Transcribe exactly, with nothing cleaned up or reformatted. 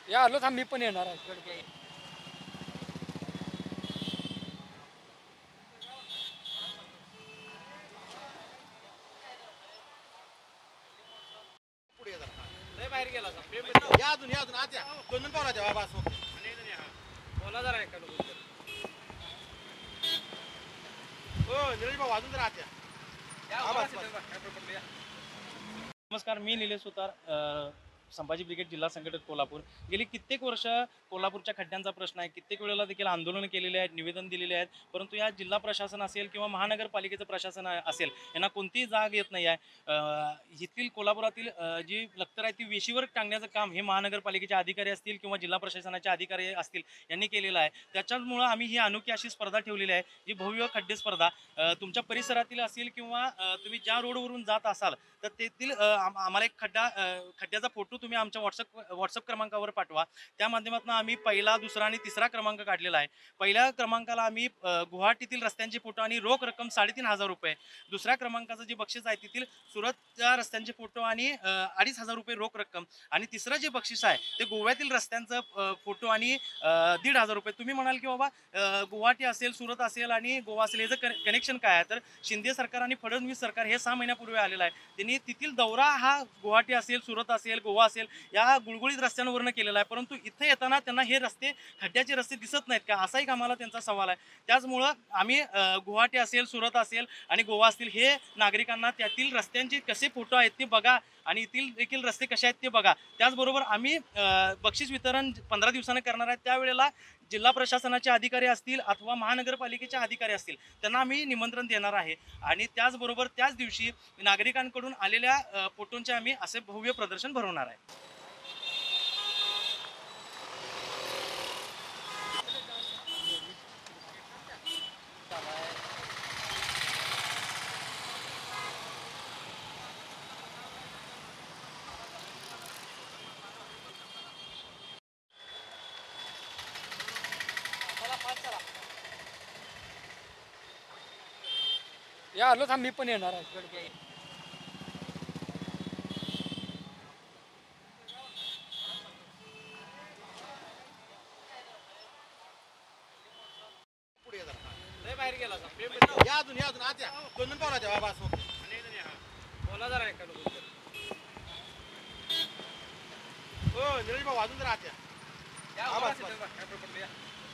या आलो थांब मी पण येणार आहे. लय बाहेर गेला या अजून या अजून आज या दोन मिनिट बोला तेव्हा बस बोला जरा एका हो निलेश भाऊ अजून जरा आज या. नमस्कार, मी निलेश सुतार, संभाजी ब्रिगेड जिल्हा संघटक कोल्हापूर. गेली कित्येक वर्ष कोल्हापूरच्या खड्ड्यांचा प्रश्न आहे. कित्येक वेळेला देखील आंदोलन केलेले आहेत, निवेदन दिलेले आहेत, परंतु या जिल्हा प्रशासन असेल किंवा महानगरपालिकेचं प्रशासन असेल यांना कोणतीही जाग येत नाही आहे. इथील कोल्हापुरातील जी लखतर आहे ती वेशीवर टांगण्याचं काम हे महानगरपालिकेचे अधिकारी असतील किंवा जिल्हा प्रशासनाचे अधिकारी असतील यांनी केलेलं आहे. त्याच्यामुळं आम्ही ही अनोखी अशी स्पर्धा ठेवलेली आहे, जी भव्य खड्डे स्पर्धा तुमच्या परिसरातील असेल किंवा तुम्ही ज्या रोडवरून जात असाल तर तेथील आम्हाला एक खड्डा खड्ड्याचा फोटो तुम्ही आमच्या व्हॉट्सअप व्हॉट्सअप क्रमांकावर पाठवा. त्या माध्यमातून आम्ही पहिला, दुसरा आणि तिसरा क्रमांक काढलेला आहे. पहिल्या क्रमांकाला आम्ही गुवाहाटीतील रस्त्यांचे फोटो आणि रोख रक्कम साडेतीन हजार रुपये, दुसऱ्या क्रमांकाचं जे बक्षीस आहे तेथील सुरतच्या रस्त्यांचे फोटो आणि अडीच हजार रुपये रोख रक्कम, आणि तिसरं जे बक्षीस आहे ते गोव्यातील रस्त्यांचं फोटो आणि दीड हजार रुपये. तुम्ही म्हणाल की बाबा गुवाहाटी असेल, सुरत असेल आणि गोवा असेल, याचं कनेक्शन काय आहे? तर शिंदे सरकार आणि फडणवीस सरकार हे सहा महिन्यापूर्वी आलेलं आहे. त्यांनी तिथील दौरा हा गुवाहाटी असेल, सुरत असेल, गोवा असेल या गुळगुळीत रस्त्यांवरनं केलेला आहे, परंतु इथे येताना त्यांना हे रस्ते, खड्ड्याचे रस्ते दिसत नाहीत का, असाही आम्हाला त्यांचा सवाल आहे. त्याचमुळं आम्ही गुवाहाटी असेल, सुरत असेल आणि गोवा असतील हे नागरिकांना त्यातील रस्त्यांचे कसे फोटो आहेत ते बघा आणि येथील देखील रस्ते कसे आहेत ते बघा. त्याचबरोबर आम्ही बक्षीस वितरण पंधरा दिवसानं करणार आहे. त्यावेळेला जिल्हा प्रशासनाचे अधिकारी असतील अथवा महानगरपालिकेचे अधिकारी असतील त्यांना आम्ही निमंत्रण देणार आहे, आणि त्याचबरोबर त्याच दिवशी नागरिकांकडून आलेल्या फोटोंचे आम्ही असे भव्य प्रदर्शन भरवणार आहे. या आलो थांब मी पण येणार आहे. लय बाहेर गेला या अजून या अजून आज या दोन मिनिट बोला तेव्हा बस बोला जरा एका हो निलेश भाऊ अजून जरा आज या.